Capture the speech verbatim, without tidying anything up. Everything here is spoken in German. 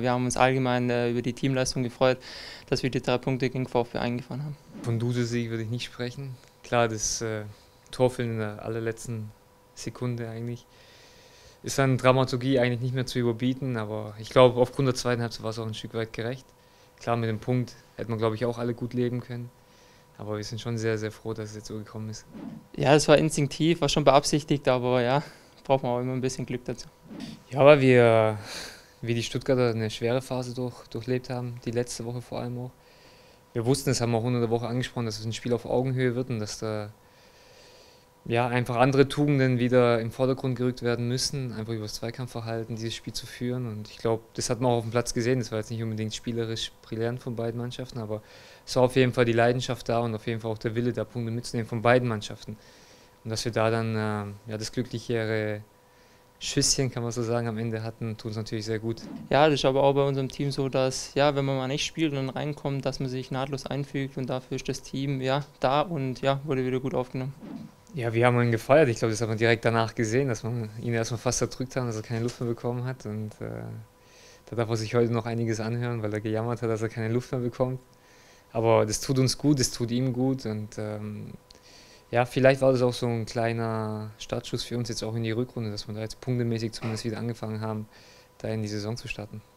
wir haben uns allgemein äh, über die Teamleistung gefreut, dass wir die drei Punkte gegen VfB eingefahren haben. Von Dusel-Sieg würde ich nicht sprechen. Klar, das äh, Torfilm in der allerletzten Sekunde eigentlich ist an Dramaturgie eigentlich nicht mehr zu überbieten, aber ich glaube, aufgrund der zweiten Halbzeit war es auch ein Stück weit gerecht. Klar, mit dem Punkt hätte man, glaube ich, auch alle gut leben können. Aber wir sind schon sehr, sehr froh, dass es jetzt so gekommen ist. Ja, es war instinktiv, war schon beabsichtigt, aber ja, braucht man auch immer ein bisschen Glück dazu. Ja, weil wir, wie die Stuttgarter, eine schwere Phase durch, durchlebt haben, die letzte Woche vor allem auch. Wir wussten, das haben wir auch unter der Woche angesprochen, dass es ein Spiel auf Augenhöhe wird und dass da ja, einfach andere Tugenden wieder im Vordergrund gerückt werden müssen, einfach über das Zweikampfverhalten dieses Spiel zu führen. Und ich glaube, das hat man auch auf dem Platz gesehen. Das war jetzt nicht unbedingt spielerisch brillant von beiden Mannschaften, aber es war auf jeden Fall die Leidenschaft da und auf jeden Fall auch der Wille, da Punkte mitzunehmen von beiden Mannschaften. Und dass wir da dann äh, ja, das glücklichere Schüsschen, kann man so sagen, am Ende hatten, tut uns natürlich sehr gut. Ja, das ist aber auch bei unserem Team so, dass, ja, wenn man mal nicht spielt und dann reinkommt, dass man sich nahtlos einfügt und dafür ist das Team, ja, da und ja, wurde wieder gut aufgenommen. Ja, wir haben ihn gefeiert. Ich glaube, das hat man direkt danach gesehen, dass man ihn erstmal fast erdrückt haben, dass er keine Luft mehr bekommen hat. Und äh, da darf er sich heute noch einiges anhören, weil er gejammert hat, dass er keine Luft mehr bekommt. Aber das tut uns gut, das tut ihm gut. Und ähm, ja, vielleicht war das auch so ein kleiner Startschuss für uns jetzt auch in die Rückrunde, dass wir da jetzt punktemäßig zumindest wieder angefangen haben, da in die Saison zu starten.